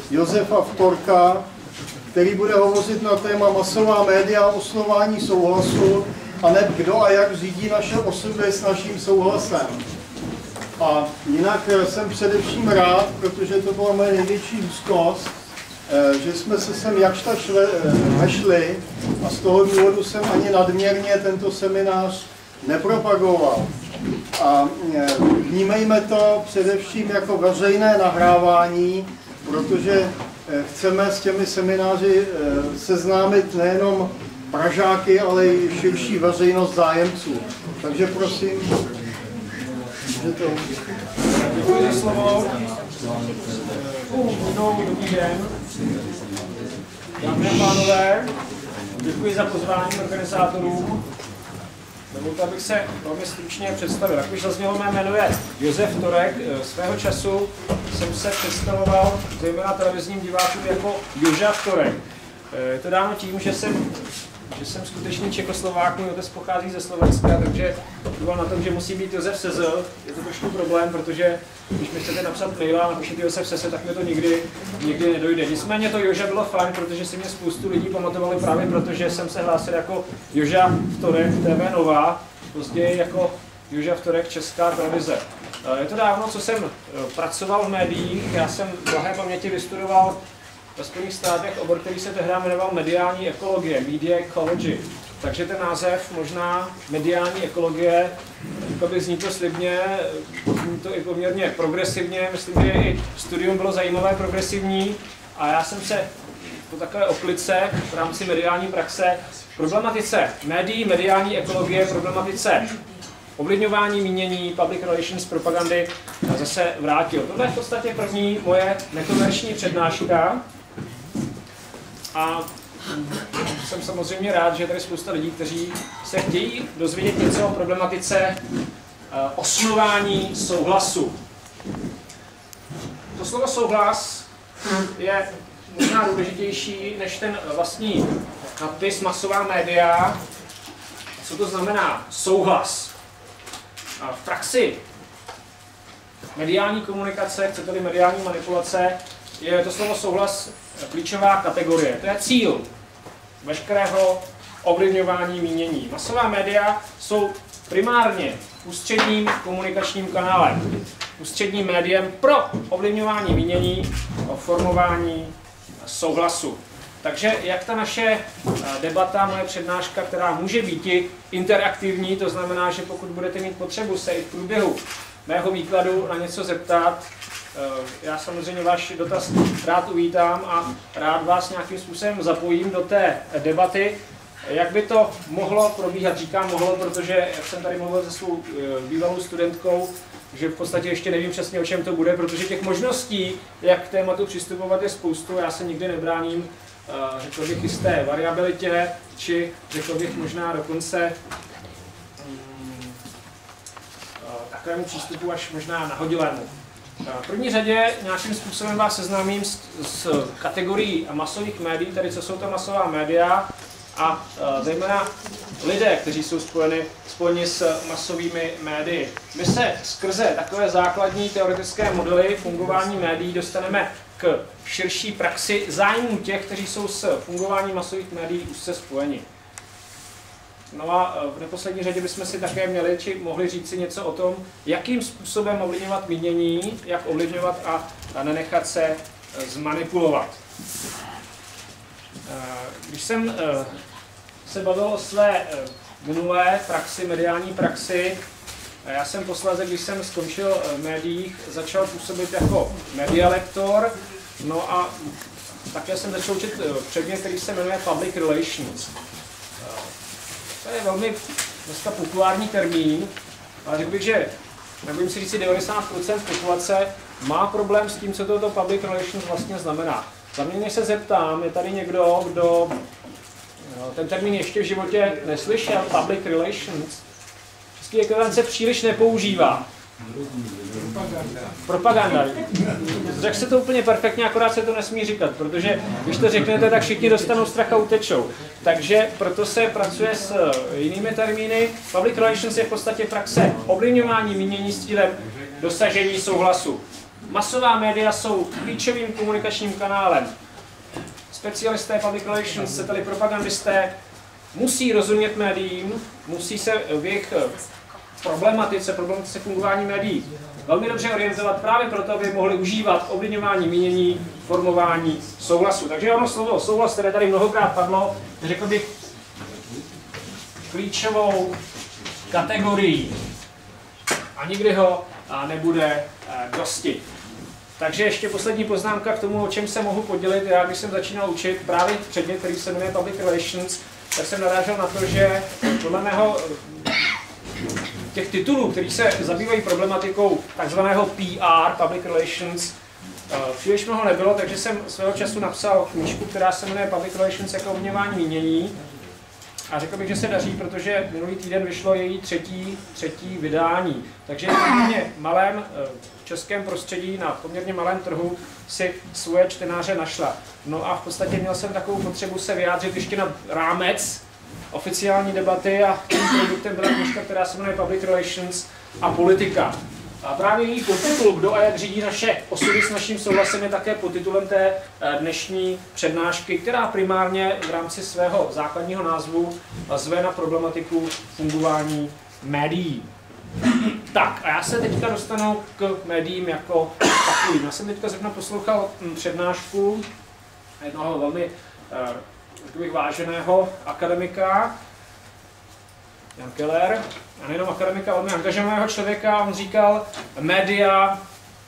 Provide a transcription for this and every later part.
Josefa Vtorka, který bude hovořit na téma masová média a oslovování souhlasu a ne kdo a jak řídí naše osudy s naším souhlasem. A jinak jsem především rád, protože to byla moje největší úzkost, že jsme se sem jakž tak vešli a z toho důvodu jsem ani nadměrně tento seminář nepropagoval. A vnímejme to především jako veřejné nahrávání, protože chceme s těmi semináři seznámit nejenom Pražáky, ale i širší veřejnost zájemců. Takže prosím, můžete. Děkuji za slovo. Dobrý den. Dámy a pánové, děkuji za pozvání organizátorům. Dovolte, abych se velmi stručně představil. Jak už zaznělo, mé jméno je Josef Vtorek. Svého času jsem se představoval zejména televizním divákům jako Joža Vtorek. Je to dáno tím, že jsem skutečný Čechoslovák, můj otec pochází ze Slovenska, takže trval na tom, že musí být Josef Sezl. Je to trošku problém, protože když mi chcete napsat mail a napíšete Josef Sezl, tak mi to nikdy nedojde. Nicméně to Joža bylo fajn, protože si mě spoustu lidí pamatovali právě protože jsem se hlásil jako Joža Vtorek TV Nova, později jako Joža Vtorek Česká televize. Je to dávno, co jsem pracoval v médiích, já jsem v blahé paměti vystudoval ve Spojených státech obor, který se tehdy jmenoval mediální ekologie, media ecology. Takže ten název možná mediální ekologie, zní to slibně, zní to i poměrně progresivně, myslím, že i studium bylo zajímavé, progresivní a já jsem se po takové oklice v rámci mediální praxe problematice médií, mediální ekologie, problematice ovlivňování mínění, public relations, propagandy zase vrátil. Tohle je v podstatě první moje nekomerční přednáška. A jsem samozřejmě rád, že je tady spousta lidí, kteří se chtějí dozvědět něco o problematice osnování souhlasu. To slovo souhlas je možná důležitější než ten vlastní nadpis masová média. Co to znamená souhlas? V praxi mediální komunikace, chcete-li mediální manipulace, je to slovo souhlas klíčová kategorie. To je cíl veškerého ovlivňování mínění. Masová média jsou primárně ústředním komunikačním kanálem, ústředním médiem pro ovlivňování mínění a formování souhlasu. Takže jak ta naše debata, moje přednáška, která může být interaktivní, to znamená, že pokud budete mít potřebu se i v průběhu mého výkladu na něco zeptat, já samozřejmě váš dotaz rád uvítám a rád vás nějakým způsobem zapojím do té debaty. Jak by to mohlo probíhat? Říkám mohlo, protože jak jsem tady mluvil se svou bývalou studentkou, že v podstatě ještě nevím přesně, o čem to bude, protože těch možností, jak k tématu přistupovat, je spoustu. Já se nikdy nebráním, řekl bych, jisté variabilitě, či řekl bych možná dokonce takovému přístupu až možná nahodilému. V první řadě nějakým způsobem vás seznámím s kategorií masových médií, tedy co jsou to masová média a zejména lidé, kteří jsou spojeni s masovými médii. My se skrze takové základní teoretické modely fungování médií dostaneme k širší praxi zájmů těch, kteří jsou s fungováním masových médií úzce spojeni. No a v neposlední řadě bychom si také měli, či mohli říct si něco o tom, jakým způsobem ovlivňovat mínění, jak ovlivňovat a nenechat se zmanipulovat. Když jsem se bavil o své minulé praxi, mediální praxi, já jsem posléze, když jsem skončil v médiích, začal působit jako medialektor, no a také jsem začal učit předmět, který se jmenuje Public Relations. To je velmi dneska populární termín, ale řekl bych, že nebudím si říct, 90% populace má problém s tím, co toto public relations vlastně znamená. Za mě, než se zeptám, je tady někdo, kdo ten termín ještě v životě neslyšel, public relations. Český ekvivalent se příliš nepoužívá. Propaganda. Řekl se to úplně perfektně, akorát se to nesmí říkat, protože když to řeknete, tak všichni dostanou strach a utečou. Takže proto se pracuje s jinými termíny. Public relations je v podstatě praxe ovlivňování mínění s cílem dosažení souhlasu. masová média jsou klíčovým komunikačním kanálem. Specialisté public relations, chcete-li propagandisté, musí rozumět médiím, musí se v jejich problematice fungování médií velmi dobře orientovat právě proto, aby mohli užívat ovlivňování mínění, formování souhlasu. Takže ono slovo souhlas, které tady mnohokrát padlo, řekl bych klíčovou kategorií a nikdy ho nebude dosti. Takže ještě poslední poznámka k tomu, o čem se mohu podělit. Já, když jsem začínal učit právě předmět, který se jmenuje Public Relations, tak jsem narážel na to, že podle mého těch titulů, který se zabývají problematikou takzvaného PR, Public Relations, příliš mnoho nebylo, takže jsem svého času napsal knížku, která se jmenuje Public Relations jako ovlivňování mínění. A řekl bych, že se daří, protože minulý týden vyšlo její třetí vydání. Takže v poměrně malém českém prostředí, na poměrně malém trhu si svoje čtenáře našla. No a v podstatě měl jsem takovou potřebu se vyjádřit ještě na rámec oficiální debaty a tím produktem byla knížka, která se jmenuje Public Relations a politika. A právě její podtitul, kdo a jak řídí naše osudy s naším souhlasem, je také podtitulem té dnešní přednášky, která primárně v rámci svého základního názvu zve na problematiku fungování médií. Tak a já se teďka dostanu k médiím jako takovým. Já jsem teďka zrovna poslouchal přednášku jednoho velmi váženého akademika, Jan Keller, a nejenom akademika, velmi angažovaného člověka, on říkal, média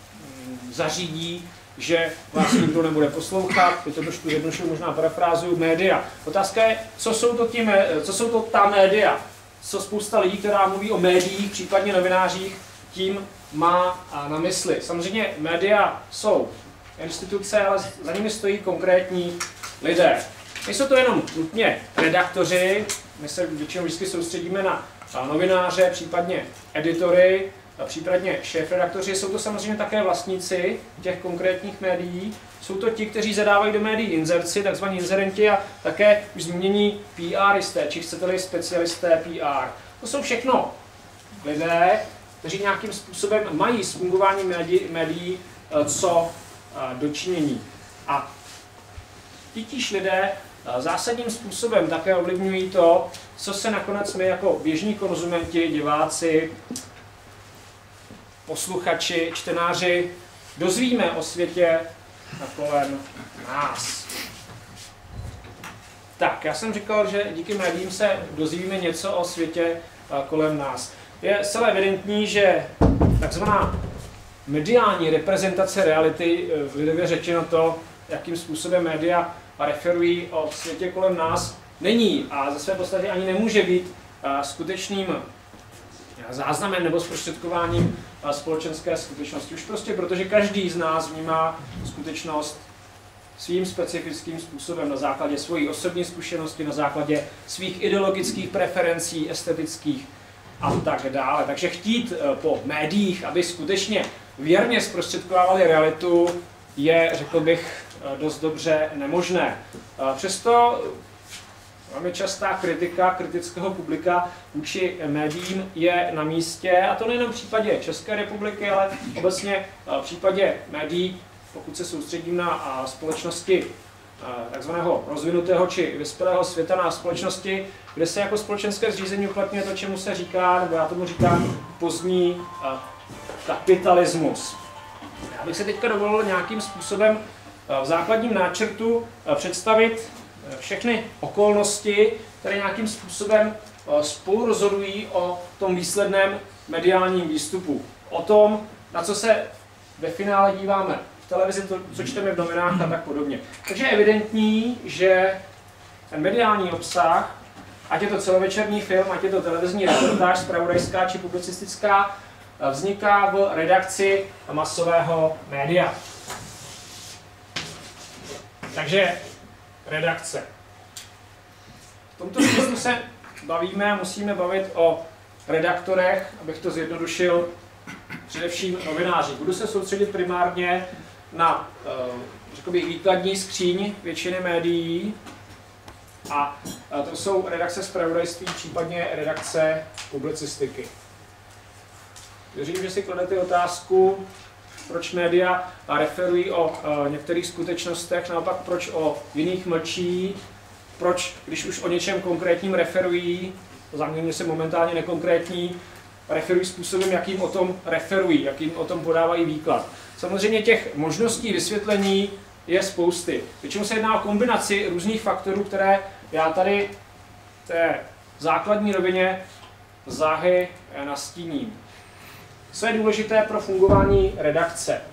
zařídí, že vás nikdo nebude poslouchat, je to trošku jednoduše, možná parafrázuju, média. Otázka je, co jsou to ta média? Co spousta lidí, která mluví o médiích, případně novinářích, tím má na mysli. Samozřejmě média jsou instituce, ale za nimi stojí konkrétní lidé. Nejsou to jenom nutně redaktoři, my se většinou vždycky soustředíme na novináře, případně editory, případně šéfredaktoři, jsou to samozřejmě také vlastníci těch konkrétních médií, jsou to ti, kteří zadávají do médií inzerci, takzvaní inzerenti a také už zmínění PRisté, či chcete-li specialisté PR. To jsou všechno lidé, kteří nějakým způsobem mají s fungováním médií co dočinění. A titíž lidé zásadním způsobem také ovlivňují to, co se nakonec my jako běžní konzumenti, diváci, posluchači, čtenáři dozvíme o světě kolem nás. Tak, já jsem říkal, že díky médiím se dozvíme něco o světě kolem nás. Je zcela evidentní, že takzvaná mediální reprezentace reality, lidově řečeno to, jakým způsobem média referují o světě kolem nás, není a ze své podstaty ani nemůže být skutečným záznamem nebo zprostředkováním společenské skutečnosti. Už prostě protože každý z nás vnímá skutečnost svým specifickým způsobem na základě svojí osobní zkušenosti, na základě svých ideologických preferencí, estetických a tak dále. Takže chtít po médiích, aby skutečně věrně zprostředkovávali realitu, je, řekl bych, dost dobře nemožné. Přesto velmi častá kritika kritického publika vůči médiím je na místě, a to nejen v případě České republiky, ale obecně v případě médií, pokud se soustředím na společnosti takzvaného rozvinutého či vyspělého světa, na společnosti, kde se jako společenské zřízení uplatňuje to, čemu se říká, nebo já tomu říkám, pozdní kapitalismus. Já bych se teďka dovolil nějakým způsobem v základním náčrtu představit všechny okolnosti, které nějakým způsobem spolu rozhodují o tom výsledném mediálním výstupu. O tom, na co se ve finále díváme v televizi, co čteme v novinách a tak podobně. Takže je evidentní, že ten mediální obsah, ať je to celovečerní film, ať je to televizní reportáž, zpravodajská či publicistická, vzniká v redakci masového média. Takže redakce. V tomto smyslu se musíme bavit o redaktorech, abych to zjednodušil, především novináři. Budu se soustředit primárně na, řekl bych, výkladní skříň většiny médií, a to jsou redakce zpravodajství, případně redakce publicistiky. Věřím, že si kladete otázku, proč média referují o některých skutečnostech, naopak proč o jiných mlčí, proč, když už o něčem konkrétním referují, záměrně se momentálně nekonkrétní, referují způsobem, jakým o tom referují, jakým o tom podávají výklad. Samozřejmě těch možností vysvětlení je spousty. Většinou se jedná o kombinaci různých faktorů, které já tady v té základní rovině záhy nastíním. Co je důležité pro fungování redakce?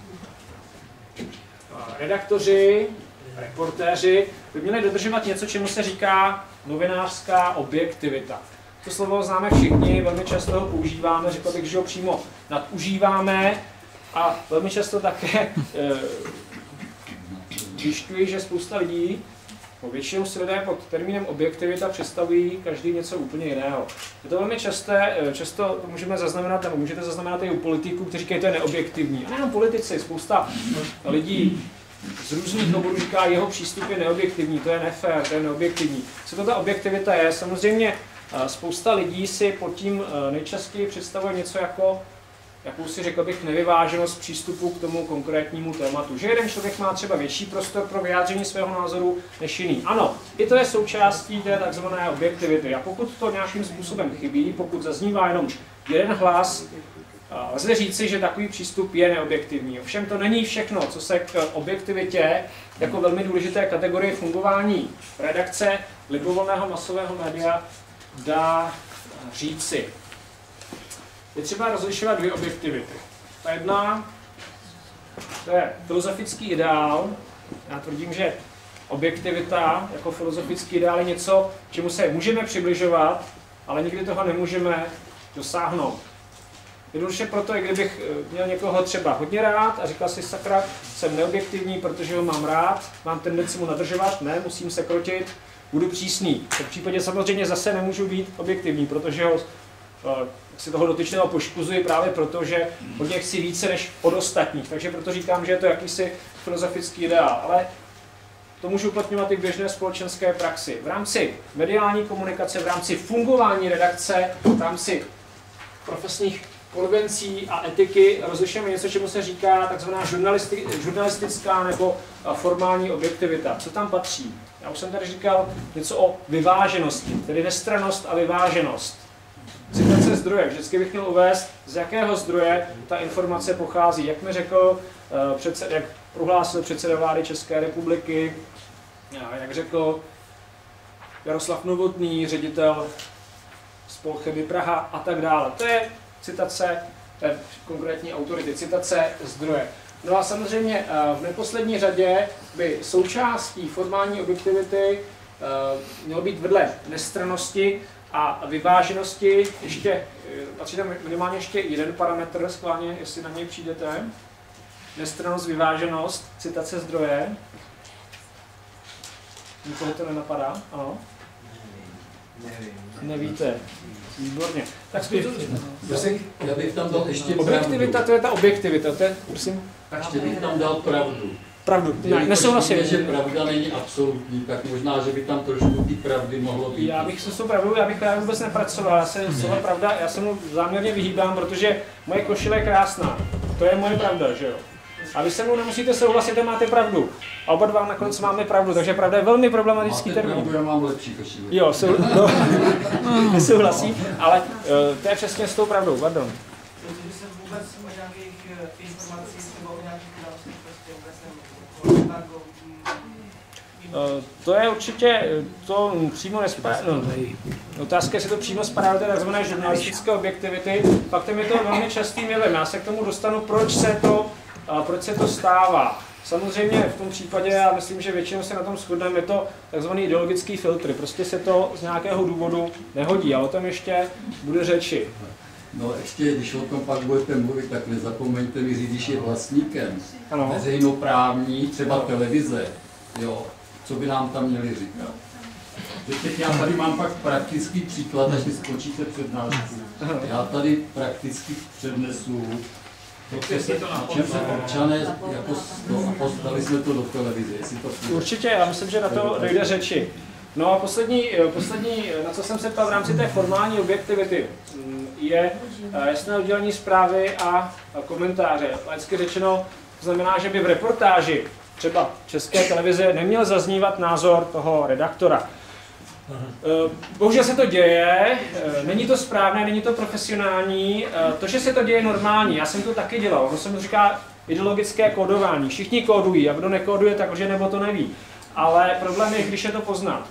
Redaktoři, reportéři by měli dodržovat něco, čemu se říká novinářská objektivita. To slovo známe všichni, velmi často ho používáme, řekl bych, že ho přímo nadužíváme a velmi často také zjišťuji, že spousta lidí, většinou si lidé pod termínem objektivita představují každý něco úplně jiného. Je to velmi často to můžeme zaznamenat, nebo můžete zaznamenat i u politiků, kteří říkají, že to je neobjektivní. A nejenom politici, spousta lidí z různých oborů říká, jeho přístup je neobjektivní, to je nefér, to je neobjektivní. Co to ta objektivita je? Samozřejmě spousta lidí si pod tím nejčastěji představuje něco jako jakousi, řekl bych, nevyváženost přístupu k tomu konkrétnímu tématu. Že jeden člověk má třeba větší prostor pro vyjádření svého názoru než jiný. Ano, i to je součástí té takzvané objektivity. A pokud to nějakým způsobem chybí, pokud zaznívá jenom jeden hlas, lze říci, že takový přístup je neobjektivní. Ovšem to není všechno, co se k objektivitě jako velmi důležité kategorie fungování redakce libovolného masového média dá říci. Je třeba rozlišovat dvě objektivity. Ta jedna, to je filozofický ideál. Já tvrdím, že objektivita jako filozofický ideál je něco, čemu se můžeme přibližovat, ale nikdy toho nemůžeme dosáhnout. Jednoduše proto, i kdybych měl někoho třeba hodně rád a říkal si, sakra, jsem neobjektivní, protože ho mám rád, mám tendenci mu nadržovat, ne, musím se krotit, budu přísný. V případě samozřejmě zase nemůžu být objektivní, protože ho si toho dotyčného poškozuji právě proto, že od něj chci více než od ostatních. Takže proto říkám, že je to jakýsi filozofický ideál. Ale to můžu uplatňovat i v běžné společenské praxi. V rámci mediální komunikace, v rámci fungování redakce, v rámci profesních konvencí a etiky rozlišujeme něco, čemu se říká takzvaná žurnalistická nebo formální objektivita. Co tam patří? Já už jsem tady říkal něco o vyváženosti, tedy nestrannost a vyváženost. Citace zdroje. Vždycky bych měl uvést, z jakého zdroje ta informace pochází. Jak mi řekl, jak prohlásil předseda vlády České republiky, jak řekl Jaroslav Novotný, ředitel Spolcheby Praha a tak dále. To je citace konkrétní autority, citace zdroje. No a samozřejmě v neposlední řadě by součástí formální objektivity mělo být vedle nestrannosti a vyváženosti ještě, patří tam minimálně ještě jeden parametr, schválně, jestli na něj přijdete. Nestrannost, vyváženost, citace zdroje. Nikoho to nenapadá? Ano? Nevíte. Výborně. Tak já bych tam dal ještě objektivita, pravdu. to je ta objektivita, to je, prosím. Ještě bych tam dal pravdu. Pravdu, nesouhlasím. Že pravda není absolutní, tak možná, že by tam trošku ty pravdy mohlo být. Já bych se s tou pravdou, já bych právě vůbec nepracoval, já se mu záměrně vyhýbám, protože moje košile je krásná. To je moje pravda, že jo? A vy se mnou nemusíte souhlasit, že máte pravdu. A oba dva nakonec máme pravdu, takže pravda je velmi problematický termín. Máte pravdu, já mám lepší košile. Jo, nesouhlasím, ale to je přesně s tou pravdou, pardon. Protože se vůbec o nějakých informacích nebo o nějakých událostech prostě vůbec nemohlo. To je určitě, to přímo nespadá, otázka, jestli to přímo spadá do té tzv. Žurnalistické objektivity. Faktem je to velmi častým jevem. Já se k tomu dostanu, proč se to stává. Samozřejmě v tom případě, já myslím, že většinou se na tom shodneme, je to tzv. Ideologický filtr. Prostě se to z nějakého důvodu nehodí, ale o tom ještě bude řeči. No ještě, když o tom pak budete mluvit, tak nezapomeňte mi říct, když je vlastníkem veřejnoprávní, třeba televize, jo, co by nám tam měli říkat. Teď já tady mám pak praktický příklad, až mi skočíte přednášku. Já tady prakticky přednesu, na čem se občané jako a poslali jsme to do televize, jestli to půjde. Určitě, já myslím, že na to dojde řeči. No a poslední, na co jsem se ptal v rámci té formální objektivity. je jasné oddělení zprávy a komentáře. Laicky řečeno, to znamená, že by v reportáži třeba České televize neměl zaznívat názor toho redaktora. Bohužel se to děje, není to správné, není to profesionální, to, že se to děje normální, já jsem to taky dělal, ono se mu říká ideologické kódování, všichni kódují a kdo nekóduje, tak lže nebo to neví. Ale problém je, když je to poznat.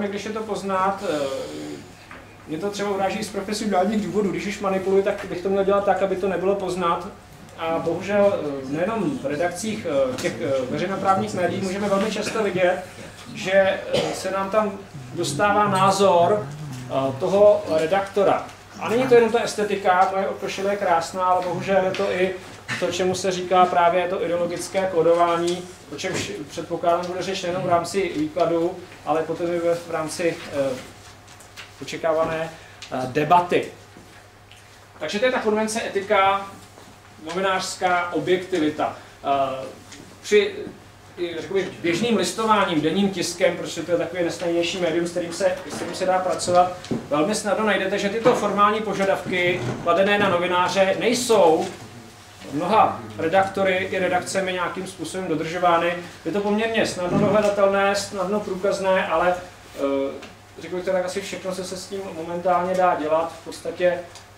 Mě to třeba uráží z profesionálních důvodů, když už manipuluji, tak bych to měl dělat tak, aby to nebylo poznat. A bohužel nejenom v redakcích těch veřejnoprávních médií můžeme velmi často vidět, že se nám tam dostává názor toho redaktora. A není to jenom ta estetika, moje okošile je krásná, ale bohužel je to i to, čemu se říká právě to ideologické kódování, o čemž předpokládám bude řeč nejenom v rámci výkladu, ale potom i v rámci očekávané debaty. Takže to je ta konvence etika, novinářská objektivita. Při běžným listováním, denním tiskem, protože to je takový nejsnadnější médium, s kterým se dá pracovat, velmi snadno najdete, že tyto formální požadavky kladené na novináře nejsou mnoha redaktory i redakcemi nějakým způsobem dodržovány. Je to poměrně snadno dohledatelné, snadno průkazné, ale řekl bych to tak asi všechno, co se s tím momentálně dá dělat. V podstatě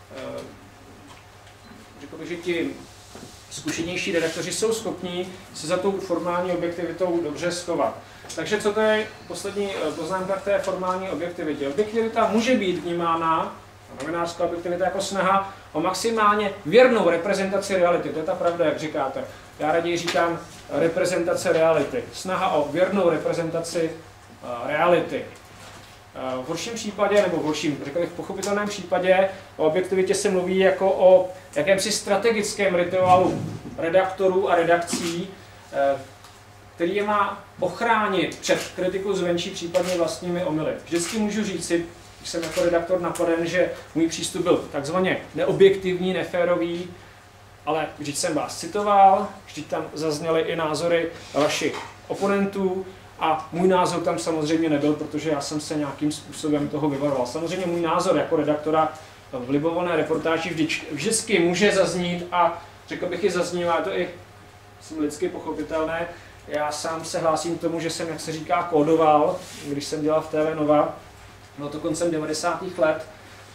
řekl bych, že ti zkušenější redaktoři jsou schopní se za tou formální objektivitou dobře schovat. Takže co to je poslední poznámka k té formální objektivitě? Objektivita může být vnímána, novinářská objektivita, jako snaha o maximálně věrnou reprezentaci reality. To je ta pravda, jak říkáte. Já raději říkám reprezentace reality. Snaha o věrnou reprezentaci reality. V horším případě, nebo v horším, řekl bych, v pochopitelném případě o objektivitě se mluví jako o jakémsi strategickém rituálu redaktorů a redakcí, který je má ochránit před kritikou zvenčí, případně vlastními omyly. Vždycky můžu říci, když jsem jako redaktor napaden, že můj přístup byl takzvaně neobjektivní, neférový, ale vždyť jsem vás citoval, vždyť tam zazněly i názory vašich oponentů, a můj názor tam samozřejmě nebyl, protože já jsem se nějakým způsobem toho vyvaroval. Samozřejmě můj názor jako redaktora v libovolné reportáži vždycky může zaznít a řekl bych i zaznívá, to i lidsky pochopitelné. Já sám se hlásím k tomu, že jsem, jak se říká, kódoval, když jsem dělal v TV Nova, no to koncem 90. let.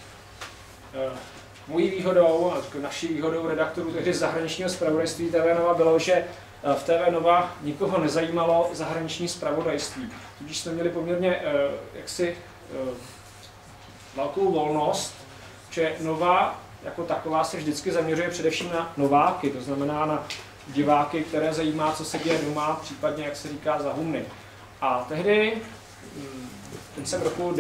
Mojí výhodou, a naší výhodou redaktorů tehdy z zahraničního zpravodajství TV Nova bylo, že v TV Nova nikoho nezajímalo zahraniční zpravodajství. Tudíž jsme měli poměrně velkou volnost, že Nova jako taková se vždycky zaměřuje především na nováky, to znamená na diváky, které zajímá, co se děje doma, případně, jak se říká, za humny. A tehdy, koncem roku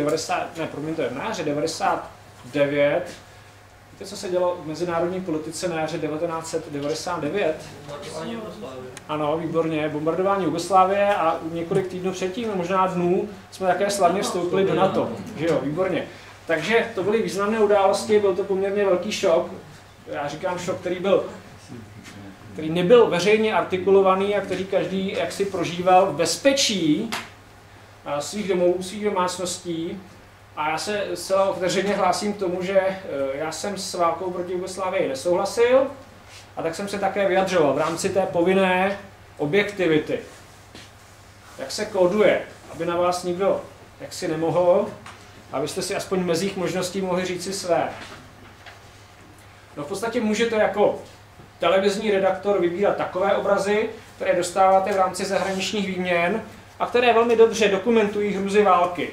99, víte, co se dělo v mezinárodní politice na jaře 1999? Bombardování Jugoslávie. Ano, výborně, bombardování Jugoslávie a několik týdnů předtím, možná dnů, jsme také slavně vstoupili do NATO. Že jo, výborně. Takže to byly významné události, byl to poměrně velký šok. Já říkám šok, který nebyl veřejně artikulovaný a který každý jaksi prožíval v bezpečí svých domovů, svých domácností. A já se zcela otevřeně hlásím k tomu, že já jsem s válkou proti Jugoslávii nesouhlasil a tak jsem se také vyjadřoval v rámci té povinné objektivity. Jak se kóduje, aby na vás nikdo jaksi nemohl, abyste si aspoň v mezích možností mohli říci své. No v podstatě můžete jako televizní redaktor vybírat takové obrazy, které dostáváte v rámci zahraničních výměn a které velmi dobře dokumentují hrůzy války.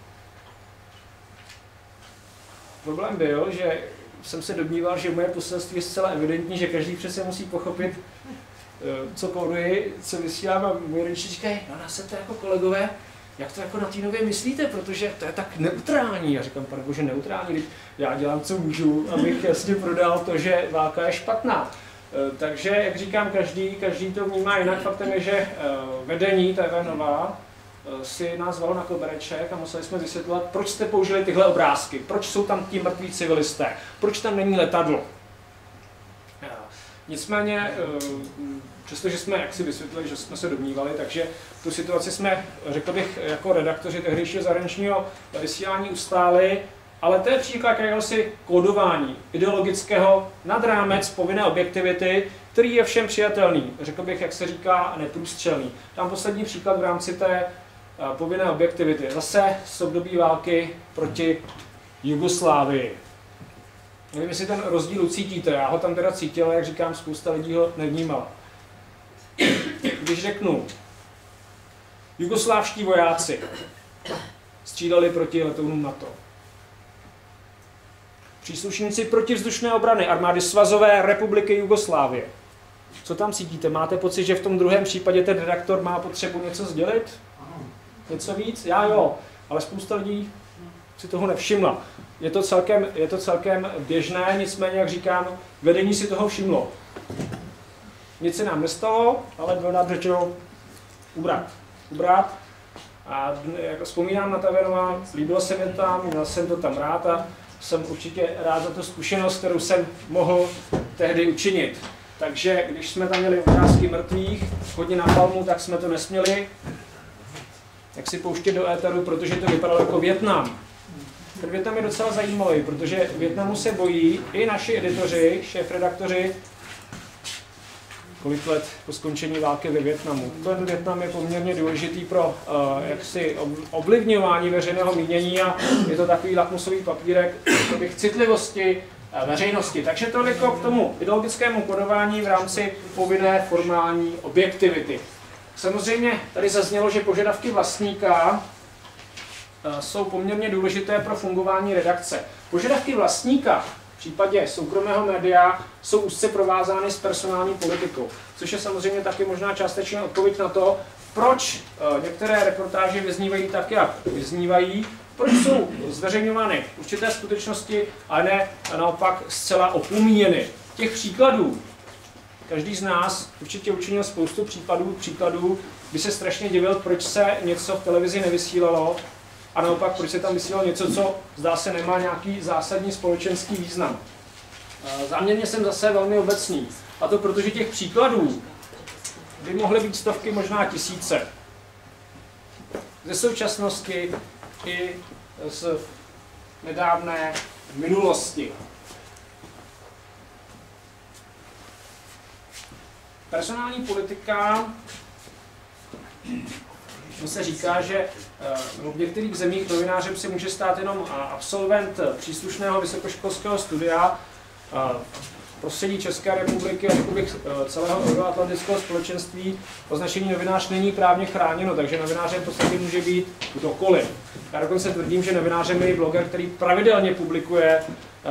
Problém byl, že jsem se domníval, že moje poselství je zcela evidentní, že každý přece musí pochopit, co kóduji, co vysílám a moji rodiče říkají, no nás se to jako kolegové, jak to jako na té Nově myslíte, protože to je tak neutrální. Já říkám, pane bože, neutrální, já dělám, co můžu, abych jasně prodal to, že válka je špatná. Takže, jak říkám, každý to vnímá jinak. Faktem je, že vedení TV Nova si nás zvalo na kobereček a museli jsme vysvětlovat, proč jste použili tyhle obrázky, proč jsou tam ti mrtví civilisté, proč tam není letadlo. Nicméně, přestože jsme jaksi vysvětlili, že jsme se domnívali, takže tu situaci jsme, řekl bych, jako redaktoři tehdejšího zahraničního vysílání ustáli Ale to je příklad jakéhosi kódování ideologického nad rámec povinné objektivity, který je všem přijatelný. Řekl bych, jak se říká, neprůstřelný. Tam poslední příklad v rámci té povinné objektivity. Zase z období války proti Jugoslávii. Nevím, jestli ten rozdíl ucítíte, já ho tam teda cítil, jak říkám, spousta lidí ho nevnímala. Když řeknu, jugoslávští vojáci stříleli proti letounům NATO. Příslušníci protivzdušné obrany armády Svazové republiky Jugoslávie. Co tam cítíte? Máte pocit, že v tom druhém případě ten redaktor má potřebu něco sdělit? Něco víc? Já jo, ale spousta lidí si toho nevšimla. Je to celkem běžné, nicméně, jak říkám, vedení si toho všimlo. Nic se nám nestalo, ale bylo nám řečeno ubrat. A jak vzpomínám na Tavernova, líbilo se mi tam, měl jsem to tam rád a jsem určitě rád za tu zkušenost, kterou jsem mohl tehdy učinit. Takže když jsme tam měli obrázky mrtvých, hodně na palmu, tak jsme to nesměli jak si pouštět do éteru, protože to vypadalo jako Vietnam. Ten Vietnam je docela zajímavý, protože Vietnamu se bojí i naši editoři, šéfredaktoři, kolik let po skončení války ve Vietnamu. Ten Vietnam je poměrně důležitý pro jaksi ovlivňování veřejného mínění a je to takový lakmusový papírek citlivosti veřejnosti. Takže toliko k tomu ideologickému kodování v rámci povinné formální objektivity. Samozřejmě tady zaznělo, že požadavky vlastníka jsou poměrně důležité pro fungování redakce. Požadavky vlastníka v případě soukromého média jsou úzce provázány s personální politikou, což je samozřejmě taky možná částečně odpověď na to, proč některé reportáže vyznívají tak, jak vyznívají, proč jsou zveřejňovány určité skutečnosti, ale ne naopak zcela opomíjeny. Těch příkladů, každý z nás určitě učinil spoustu příkladů, by se strašně divil, proč se něco v televizi nevysílalo, a naopak, proč se tam vysílalo něco, co zdá se nemá nějaký zásadní společenský význam. Záměrně jsem zase velmi obecný. A to protože těch příkladů by mohly být stovky, možná tisíce. Ze současnosti i z nedávné minulosti. Personální politika se říká, že v některých zemích novinářem se může stát jenom absolvent příslušného vysokoškolského studia. V prostředí České republiky a řekl bych celého euroatlantického společenství označení novinář není právně chráněno, takže novinářem v podstatě může být kdokoliv. Já dokonce tvrdím, že novinářem je bloger, který pravidelně publikuje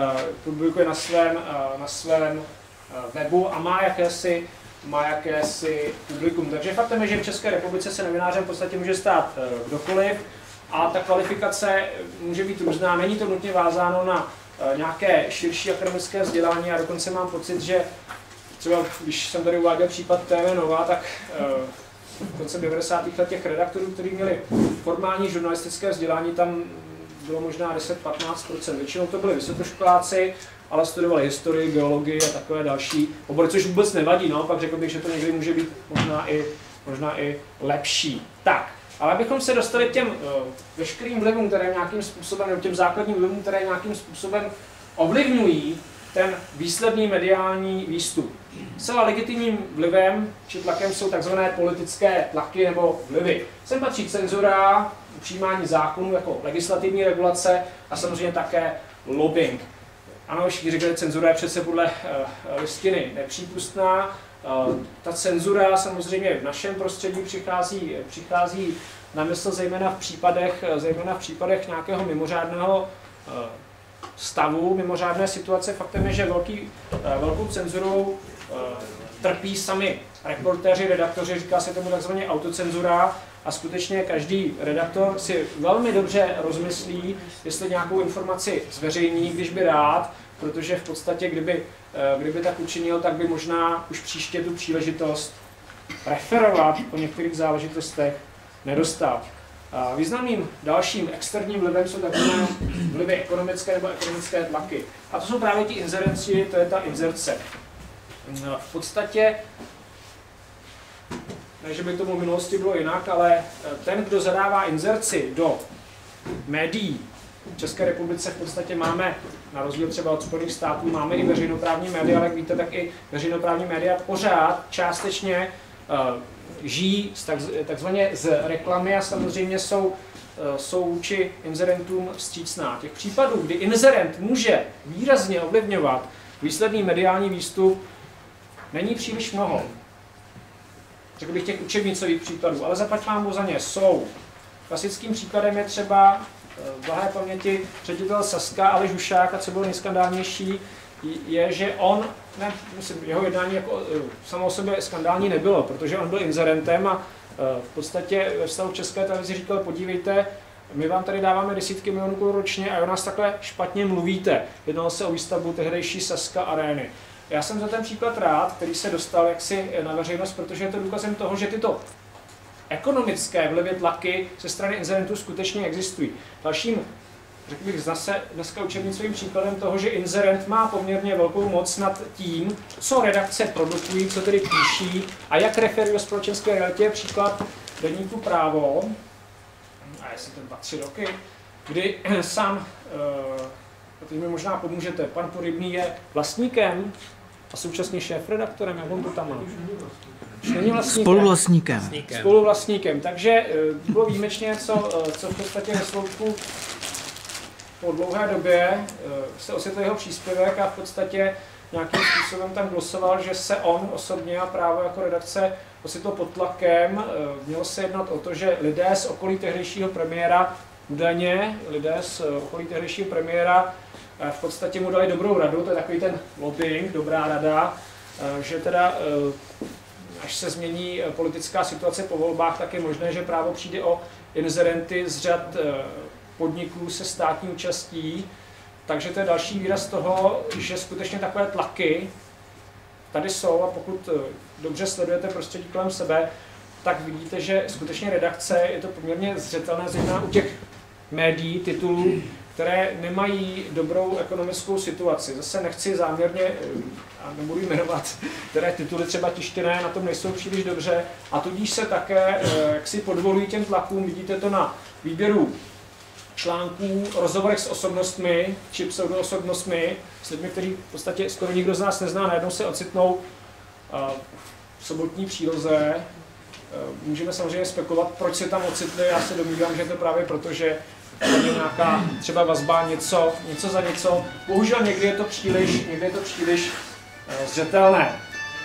na svém webu a má jakési publikum. Takže faktem je, že v České republice se novinářem v podstatě může stát kdokoliv a ta kvalifikace může být různá. Není to nutně vázáno na nějaké širší akademické vzdělání a dokonce mám pocit, že třeba když jsem tady uváděl případ TV Nova, tak koncem 90. let těch redaktorů, kteří měli formální žurnalistické vzdělání, tam bylo možná 10-15%. Většinou to byli vysokoškoláci, ale studovali historii, geologii a takové další obory, což vůbec nevadí, naopak řekl bych, že to někdy může být možná i lepší. Tak, ale abychom se dostali k těm veškerým vlivům, které nějakým způsobem, nebo těm základním vlivům, které nějakým způsobem ovlivňují ten výsledný mediální výstup. Zcela legitimním vlivem či tlakem jsou tzv. Politické tlaky nebo vlivy. Sem patří cenzura, přijímání zákonů jako legislativní regulace a samozřejmě také lobbying. Ano, všichni řekli, že cenzura je přece podle listiny nepřípustná. Ta cenzura samozřejmě v našem prostředí přichází na mysl zejména v případech nějakého mimořádného stavu, mimořádné situace. Faktem je, že velkou cenzurou trpí sami reportéři, redaktoři, říká se tomu takzvaně autocenzura, a skutečně každý redaktor si velmi dobře rozmyslí, jestli nějakou informaci zveřejní, když by rád, protože v podstatě, kdyby tak učinil, tak by možná už příště tu příležitost referovat o některých záležitostech nedostal. Významným dalším externím vlivem jsou takové vlivy ekonomické nebo ekonomické tlaky. A to jsou právě ti inzerenci, to je ta inzerce. V podstatě, ne, že by tomu v minulosti bylo jinak, ale ten, kdo zadává inzerci do médií, V České republice v podstatě máme, na rozdíl třeba od Spojených států, máme i veřejnoprávní média, ale jak víte, tak i veřejnoprávní média pořád částečně žijí takzvaně z reklamy a samozřejmě jsou vůči inzerentům vstřícná. Těch případů, kdy inzerent může výrazně ovlivňovat výsledný mediální výstup, není příliš mnoho. Řekl bych těch učebnicových příkladů, ale zaplať pánbůh za ně jsou. Klasickým příkladem je třeba v blahé paměti ředitel Saska Aleš Hušák, a co bylo nejskandálnější, je, že jeho jednání jako samo o sobě skandální nebylo, protože on byl inzerentem a v podstatě ve vztahu k České televizi říkal, podívejte, my vám tady dáváme desítky milionů korun ročně a o nás takhle špatně mluvíte. Jednalo se o výstavbu tehdejší Saska Arény. Já jsem za ten příklad rád, který se dostal jaksi na veřejnost, protože je to důkazem toho, že tyto ekonomické vlivy tlaky ze strany inzerentů skutečně existují. Dalším, řekl bych zase dneska učebnicovým příkladem toho, že inzerent má poměrně velkou moc nad tím, co redakce produkují, co tedy píší a jak referují o společenské realitě, je příklad deníku Právo, a jestli to 2-3 roky, kdy sám, teď mi možná pomůžete, pan Porybný je vlastníkem a současně šéfredaktorem, jak on to tam má? Není vlastníkem. Spoluvlastníkem. Takže bylo výjimečně něco, co v podstatě ve Sloupku po dlouhé době se osvětlil jeho příspěvek a v podstatě nějakým způsobem tam glosoval, že se on osobně a Právo jako redakce ocitl pod tlakem. Mělo se jednat o to, že lidé z okolí tehdejšího premiéra, údajně lidé z okolí tehdejšího premiéra v podstatě mu dali dobrou radu, to je takový ten lobbying, dobrá rada, že teda až se změní politická situace po volbách, tak je možné, že Právo přijde o inzerenty z řad podniků se státní účastí. Takže to je další výraz toho, že skutečně takové tlaky tady jsou a pokud dobře sledujete prostředí kolem sebe, tak vidíte, že skutečně redakce, je to poměrně zřetelné, zejména u těch médií, titulů, které nemají dobrou ekonomickou situaci. Zase nechci záměrně, a nebudu jmenovat, které tituly třeba tištěné na tom nejsou příliš dobře a tudíž se také jaksi podvolují těm tlakům. Vidíte to na výběru článků, rozhovorech s osobnostmi či pseudoosobnostmi, s lidmi, který v podstatě skoro nikdo z nás nezná, najednou se ocitnou v sobotní příloze. Můžeme samozřejmě spekulovat, proč se tam ocitli. Já se domnívám, že je to právě proto, že je nějaká třeba vazba, něco za něco. Bohužel někdy je to příliš zřetelné.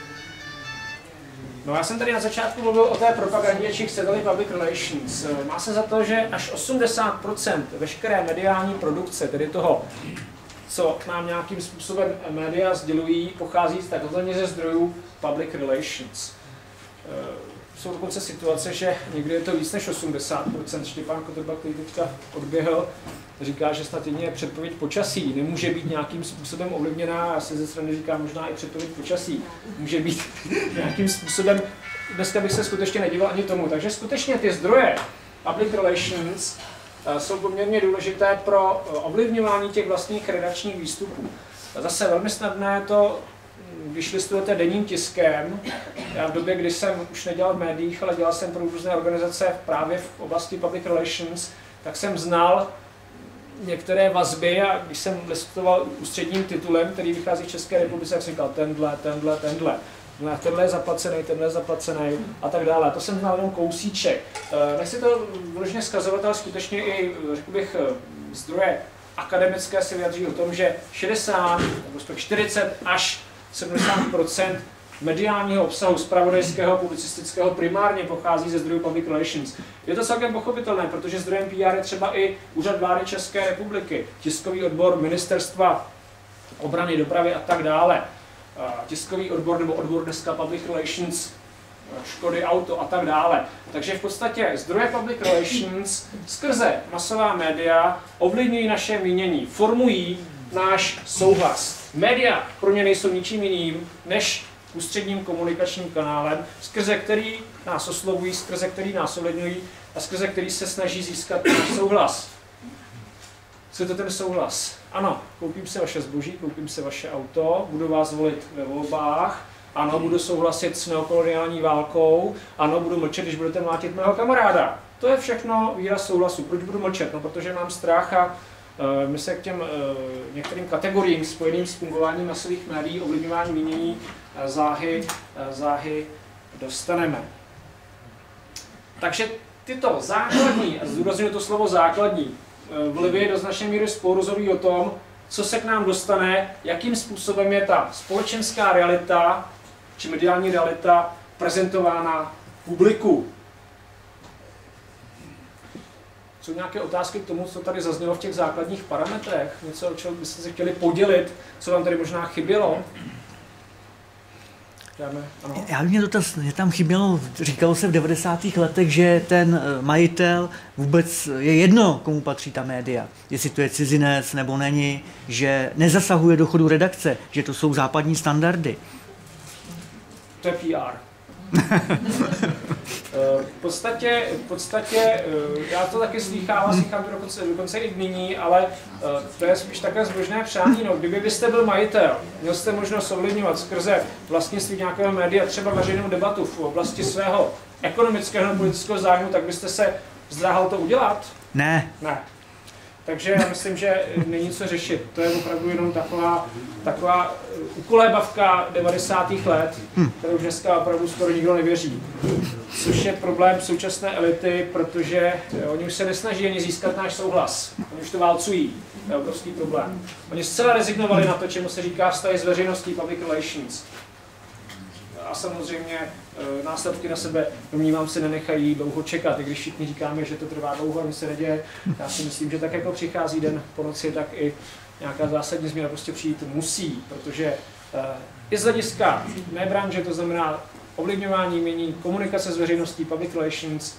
No já jsem tady na začátku mluvil o té propagandě, či chcete-li public relations. Má se za to, že až 80% veškeré mediální produkce, tedy toho, co nám nějakým způsobem média sdělují, pochází takzvaně ze zdrojů public relations. Jsou dokonce situace, že někdy je to víc než 80%. Štěpán Kotrba, který teďka odběhl, říká, že snad jedině předpověď počasí nemůže být nějakým způsobem ovlivněná. Já si ze strany říkám, možná i předpověď počasí může být nějakým způsobem. Dneska bych se skutečně nedíval ani tomu. Takže skutečně ty zdroje public relations jsou poměrně důležité pro ovlivňování těch vlastních redakčních výstupů. Zase velmi snadné to, když listujete denním tiskem. Já v době, kdy jsem už nedělal v médiích, ale dělal jsem pro různé organizace právě v oblasti public relations, tak jsem znal některé vazby a když jsem listoval ústředním titulem, který vychází v České republice, tak jsem říkal tenhle je zaplacený a tak dále. To jsem znal jenom kousíček. Nechci to vyloženě zkazovat, ale skutečně i, řekl bych, zdroje akademické se vyjadří o tom, že 60 nebo 40 až 70% mediálního obsahu zpravodajského, publicistického primárně pochází ze zdrojů public relations. Je to celkem pochopitelné, protože zdrojem PR je třeba i Úřad vlády České republiky, tiskový odbor Ministerstva obrany, dopravy a tak dále. Tiskový odbor nebo odbor dneska public relations, Škody auto a tak dále. Takže v podstatě zdroje public relations skrze masová média ovlivňují naše mínění, formují náš souhlas. Média pro ně nejsou ničím jiným než ústředním komunikačním kanálem, skrze který nás oslovují, skrze který nás ovlivňují a skrze který se snaží získat náš souhlas. Co je to ten souhlas? Ano, koupím si vaše zboží, koupím si vaše auto, budu vás volit ve volbách, ano, budu souhlasit s neokoloniální válkou, ano, budu mlčet, když budete mlátit mého kamaráda. To je všechno výraz souhlasu. Proč budu mlčet? No, protože mám strach a my se k těm některým kategoriím spojeným s fungováním masových médií, ovlivňování mínění záhy dostaneme. Takže tyto základní, a zdůrazňuji to slovo základní, vlivy do značné míry spolu rozhodují o tom, co se k nám dostane, jakým způsobem je ta společenská realita či mediální realita prezentována publiku. Jsou nějaké otázky k tomu, co tady zaznělo v těch základních parametrech? Něco, o čem byste se chtěli podělit, co vám tady možná chybělo? Já bych měl dotaz, že tam chybělo, říkalo se v 90. letech, že ten majitel vůbec je jedno, komu patří ta média. Jestli to je cizinec nebo není, že nezasahuje do chodu redakce, že to jsou západní standardy. To je PR. V podstatě já to taky slýchám to dokonce i nyní, ale to je spíš takové zbožné přání. No, kdyby byste byl majitel, měl jste možnost ovlivňovat skrze vlastnictví nějakého média, třeba veřejnou debatu v oblasti svého ekonomického nebo politického zájmu, tak byste se zdráhal to udělat? Ne. Takže já myslím, že není co řešit. To je opravdu jenom taková ukolébavka 90. let, kterou dneska opravdu skoro nikdo nevěří. Což je problém současné elity, protože oni už se nesnaží ani získat náš souhlas. Oni už to válcují. To je obrovský problém. Oni zcela rezignovali na to, čemu se říká vztahy s veřejností, public relations. A samozřejmě následky na sebe, domnívám se, nenechají dlouho čekat. I když všichni říkáme, že to trvá dlouho a nic se neděje, já si myslím, že tak jako přichází den po noci, tak i nějaká zásadní změna prostě přijít musí, protože i z hlediska mé branže, to znamená ovlivňování mínění, komunikace s veřejností, public relations,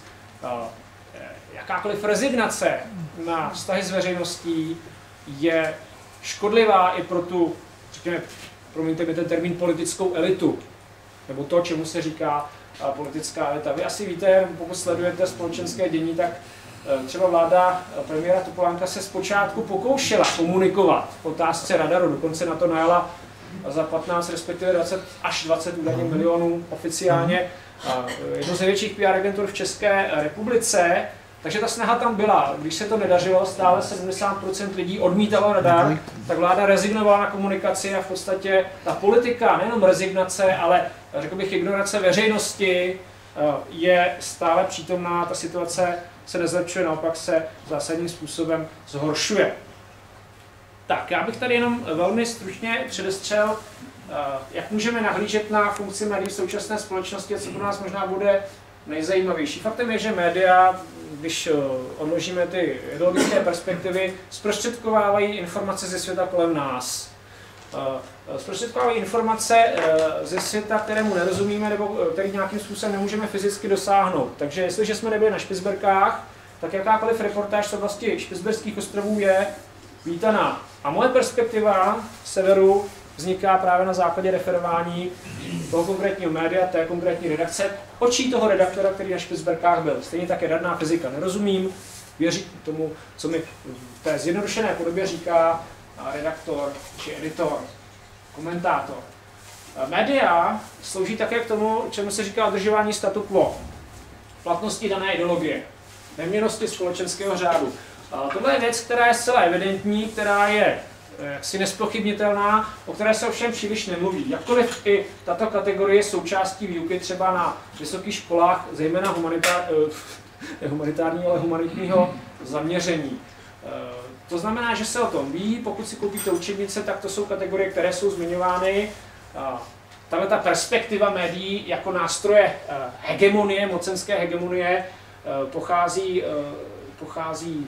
jakákoliv rezignace na vztahy s veřejností je škodlivá i pro tu, řekněme, promiňte mi ten termín, politickou elitu, nebo to, čemu se říká politická elita. Vy asi víte, pokud sledujete společenské dění, tak třeba vláda premiéra Topolánka se zpočátku pokoušela komunikovat v otázce radaru, dokonce na to najala za 15, respektive 20 až 20 údajně milionů oficiálně jednu z největších PR agentur v České republice. Takže ta snaha tam byla. Když se to nedařilo, stále 70% lidí odmítalo radar, tak vláda rezignovala na komunikaci a v podstatě ta politika, nejenom rezignace, ale řekl bych ignorace veřejnosti je stále přítomná, ta situace se nezlepšuje, naopak se zásadním způsobem zhoršuje. Tak, já bych tady jenom velmi stručně předestřel, jak můžeme nahlížet na funkci médií v současné společnosti a co pro nás možná bude nejzajímavější. Faktem je, že média, když odložíme ty ideologické perspektivy, zprostředkovávají informace ze světa kolem nás. Zprostředkovávají informace ze světa, kterému nerozumíme nebo který nějakým způsobem nemůžeme fyzicky dosáhnout. Takže jestliže jsme nebyli na Špicberkách, tak jakákoliv reportáž z oblasti Špicberských ostrovů je vítaná. A moje perspektiva severu vzniká právě na základě referování toho konkrétního média, té konkrétní redakce, očí toho redaktora, který na Špicberkách byl. Stejně tak jaderná fyzika nerozumím, věřím tomu, co mi v té zjednodušené podobě říká redaktor či editor, komentátor. Média slouží také k tomu, čemu se říká udržování statu quo, platnosti dané ideologie, neměnnosti společenského řádu. Tohle je věc, která je zcela evidentní, která je jaksi nespochybnitelná, o které se ovšem příliš nemluví. Jakkoliv i tato kategorie je součástí výuky třeba na vysokých školách, zejména humanitního zaměření. To znamená, že se o tom ví, pokud si koupíte učebnice, tak to jsou kategorie, které jsou zmiňovány. Tahle ta perspektiva médií jako nástroje hegemonie, mocenské hegemonie, pochází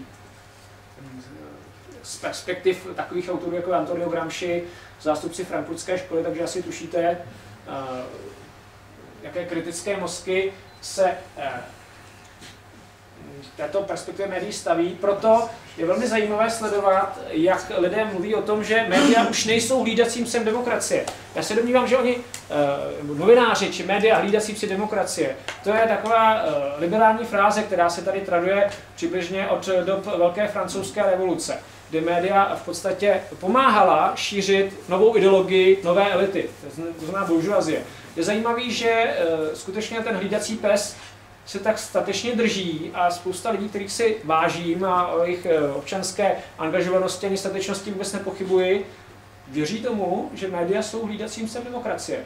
z perspektiv takových autorů jako Antonio Gramsci, zástupci frankfurtské školy, takže asi tušíte, jaké kritické mozky se této perspektivě médií staví. Proto je velmi zajímavé sledovat, jak lidé mluví o tom, že média už nejsou hlídacím psem demokracie. Já se domnívám, že oni, novináři či média hlídací psi demokracie, to je taková liberální fráze, která se tady traduje přibližně od dob Velké francouzské revoluce, kdy média v podstatě pomáhala šířit novou ideologii nové elity, to znamená buržoazie. Je zajímavý, že skutečně ten hlídací pes se tak statečně drží a spousta lidí, kterých si vážím a o jejich občanské angažovanosti ani statečnosti vůbec nepochybuji, věří tomu, že média jsou hlídacím psem demokracie.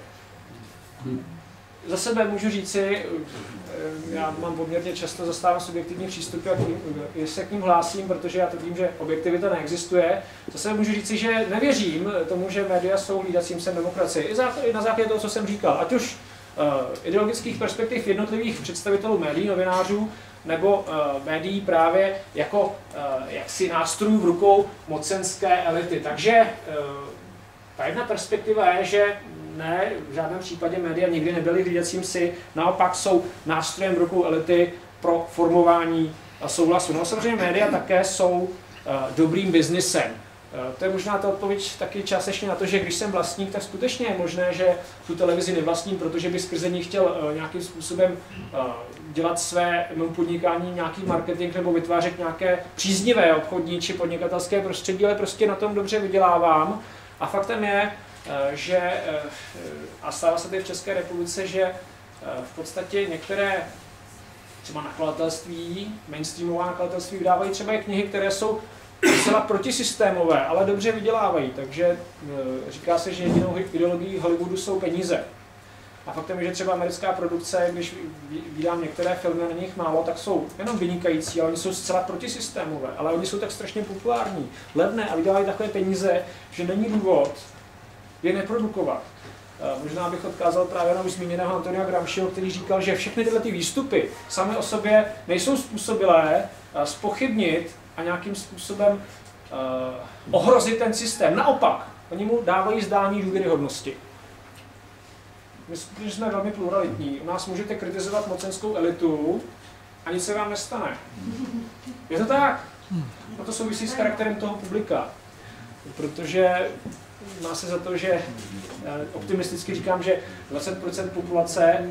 Za sebe můžu říci, já mám poměrně často zastávám subjektivní přístupy a se k ním hlásím, protože já tvrdím, že objektivita neexistuje. Za sebe můžu říci, že nevěřím tomu, že média jsou hlídacím psem demokracie. I na základě toho, co jsem říkal, ať už ideologických perspektiv jednotlivých představitelů médií, novinářů, nebo médií právě jako jaksi nástrojů v rukou mocenské elity. Takže ta jedna perspektiva je, že ne, v žádném případě média nikdy nebyly hlídacím psy, naopak jsou nástrojem v rukou elity pro formování souhlasu. No samozřejmě média také jsou dobrým biznisem. To je možná ta odpověď taky částečně na to, že když jsem vlastník, tak skutečně je možné, že tu televizi nevlastním, protože by skrze ní chtěl nějakým způsobem dělat své podnikání, nějaký marketing nebo vytvářet nějaké příznivé obchodní či podnikatelské prostředí, ale prostě na tom dobře vydělávám. A faktem je, že, a stává se tady v České republice, že v podstatě některé třeba nakladatelství, mainstreamová nakladatelství vydávají třeba i knihy, které jsou zcela protisystémové, ale dobře vydělávají, takže říká se, že jedinou ideologií Hollywoodu jsou peníze. A faktem je, že třeba americká produkce, když vydám některé filmy, na nich málo, tak jsou jenom vynikající, ale oni jsou zcela protisystémové, ale oni jsou tak strašně populární, levné a vydělávají takové peníze, že není důvod je neprodukovat. Možná bych odkázal právě na už zmíněného Antonia Gramsciho, který říkal, že všechny tyhle ty výstupy samy o sobě nejsou způsobilé zpochybnit a nějakým způsobem ohrozit ten systém. Naopak, oni mu dávají zdání důvěryhodnosti. My jsme velmi pluralitní. U nás můžete kritizovat mocenskou elitu a nic se vám nestane. Je to tak? No to souvisí s charakterem toho publika. Protože má se za to, že optimisticky říkám, že 20% populace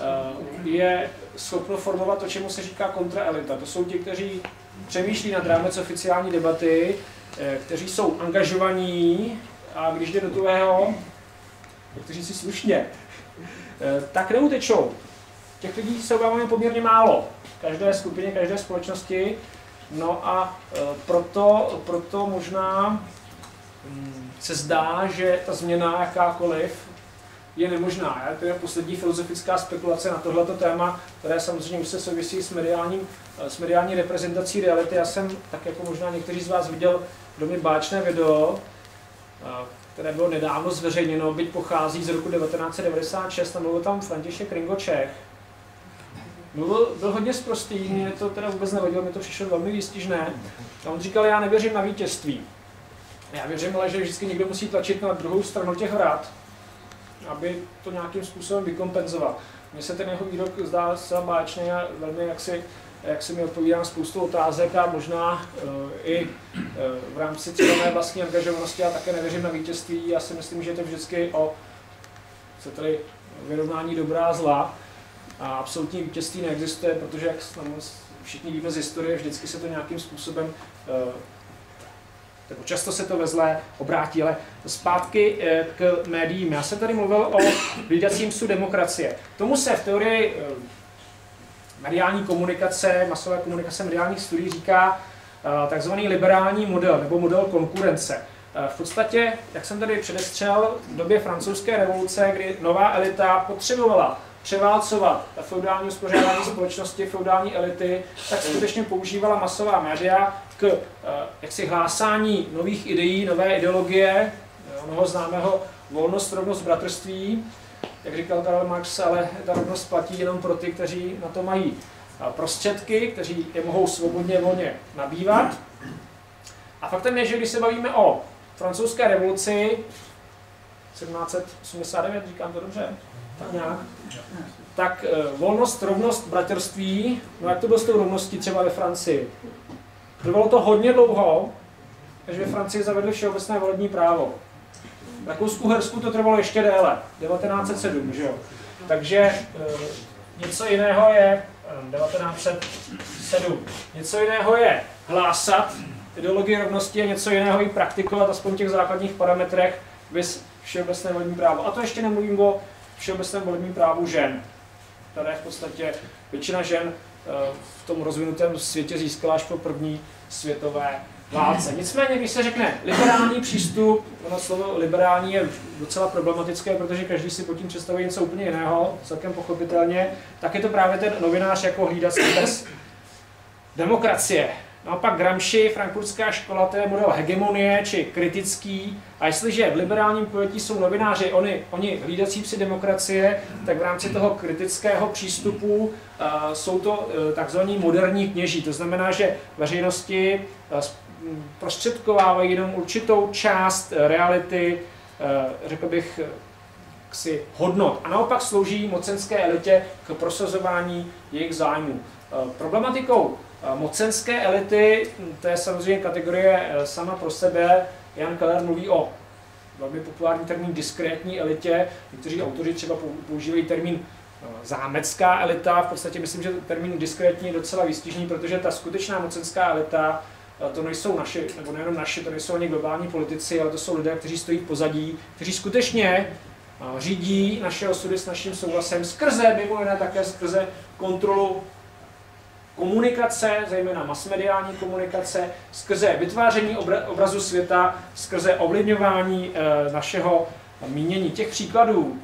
je schopno formovat to, čemu se říká kontraelita. To jsou ti, kteří přemýšlí nad rámec oficiální debaty, kteří jsou angažovaní a když jde do tuhého, kteří si slušně, tak neutečou. Těch lidí se obáváme poměrně málo v každé skupině, každé společnosti. No a proto možná se zdá, že ta změna jakákoliv je nemožná. To je poslední filozofická spekulace na tohleto téma, které samozřejmě už se souvisí s mediální reprezentací reality. Já jsem, tak jako možná někteří z vás viděl, velmi báječné video, které bylo nedávno zveřejněno, byť pochází z roku 1996, a mluvil tam František Ringočech. Byl hodně sprostý, mě to teda vůbec nevadilo, mě to přišlo velmi výstižné. A on říkal, já nevěřím na vítězství. Já věřím, ale že vždycky někdo musí tlačit na druhou stranu těch vrat, aby to nějakým způsobem vykompenzoval. Mně se ten jeho výrok zdá zcela báječný a velmi jak se mi odpovídá na spoustu otázek a možná i v rámci třeba mé vlastní angažovanosti, a také nevěřím na vítězství. Já si myslím, že je to vždycky o vyrovnání dobrá a zla. A absolutní vítězství neexistuje, protože jak všichni víme z historie, vždycky se to nějakým způsobem často se to ve zlé obrátí, ale zpátky k médiím. Já jsem tady mluvil o hlídacím psu demokracie. Tomu se v teorii mediální komunikace, masové komunikace mediálních studií říká takzvaný liberální model nebo model konkurence. V podstatě, jak jsem tady předestřel, v době francouzské revoluce, kdy nová elita potřebovala převálcovat feudální uspořádání společnosti, feudální elity, tak skutečně používala masová média k jaksi hlásání nových ideí, nové ideologie, onoho známého volnost, rovnost, bratrství. Jak říkal Karl Marx, ale ta rovnost platí jenom pro ty, kteří na to mají prostředky, kteří je mohou svobodně, volně nabývat. A faktem je, že když se bavíme o francouzské revoluci 1789, říkám to dobře, tak nějak, tak volnost, rovnost, bratrství, no jak to bylo s tou rovností třeba ve Francii? Trvalo to hodně dlouho, až ve Francii zavedli všeobecné volební právo. V Rakousku-Hersku to trvalo ještě déle, 1907, že jo? Takže něco jiného je 1907. Něco jiného je hlásat ideologii rovnosti a něco jiného ji praktikovat aspoň v těch základních parametrech bez všeobecné volební právo. A to ještě nemluvím o všeobecném volebním právu žen. které v podstatě většina žen v tom rozvinutém světě získala až po první světové válce. Nicméně, když se řekne liberální přístup, ono slovo liberální je docela problematické, protože každý si pod tím představuje něco úplně jiného, celkem pochopitelně, tak je to právě ten novinář jako hlídací pes demokracie. Naopak Gramsci, frankfurtská škola, to je model hegemonie či kritický. A jestliže v liberálním pojetí jsou novináři, oni hlídací psi demokracie, tak v rámci toho kritického přístupu jsou to takzvaní moderní kněží. To znamená, že veřejnosti prostředkovávají jenom určitou část reality, řekl bych, hodnot. A naopak slouží mocenské elitě k prosazování jejich zájmů. Problematikou mocenské elity, to je samozřejmě kategorie sama pro sebe. Jan Keller mluví o velmi populární termín diskrétní elitě. Někteří autoři třeba používají termín zámecká elita. V podstatě myslím, že termín diskrétní je docela výstižný, protože ta skutečná mocenská elita, to nejsou naši, nebo nejenom naši, to nejsou ani globální politici, ale to jsou lidé, kteří stojí v pozadí, kteří skutečně řídí naše osudy s naším souhlasem skrze, mimo jiné také skrze kontrolu komunikace, zejména masmediální komunikace, skrze vytváření obrazu světa, skrze ovlivňování našeho mínění. Těch příkladů,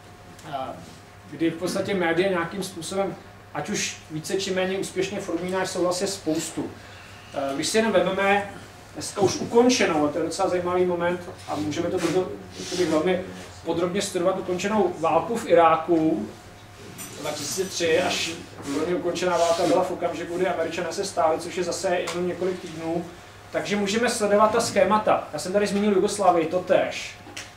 kdy v podstatě média nějakým způsobem, ať už více či méně úspěšně formují náš souhlas, je spoustu. Když si jenom vezmeme dneska už ukončenou, to je docela zajímavý moment a můžeme to velmi podrobně studovat, ukončenou válku v Iráku 2003, až velmi ukončená válka byla v okamžiku, kdy Američané se stáli, což je zase jenom několik týdnů. Takže můžeme sledovat ta schémata. Já jsem tady zmínil Jugoslávii, totéž.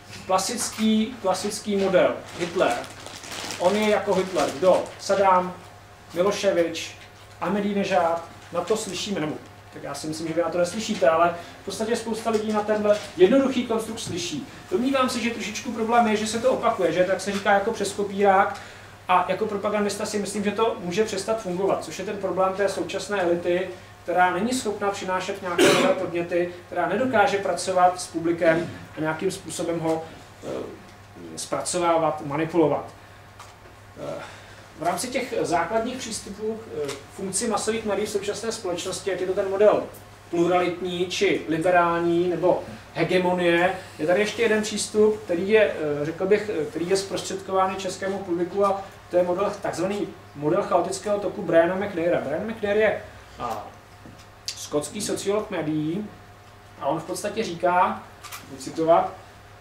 Klasický model. Hitler. On je jako Hitler. Kdo? Saddam, Miloševič, Ahmadinejad. Na to slyšíme, nebo tak já si myslím, že vy na to neslyšíte, ale v podstatě spousta lidí na tenhle jednoduchý konstrukt slyší. Domnívám se, že trošičku problém je, že se to opakuje, že tak se říká jako přes kopírák. A jako propagandista si myslím, že to může přestat fungovat, což je ten problém té současné elity, která není schopná přinášet nějaké nové podněty, která nedokáže pracovat s publikem a nějakým způsobem ho zpracovávat, manipulovat. V rámci těch základních přístupů funkci masových médií v současné společnosti, jak je to ten model pluralitní či liberální nebo hegemonie, je tady ještě jeden přístup, který je, řekl bych, který je zprostředkován českému publiku a to je takzvaný model chaotického toku Briana McNaira. Brian McNair je skotský sociolog médií a on v podstatě říká, budu citovat,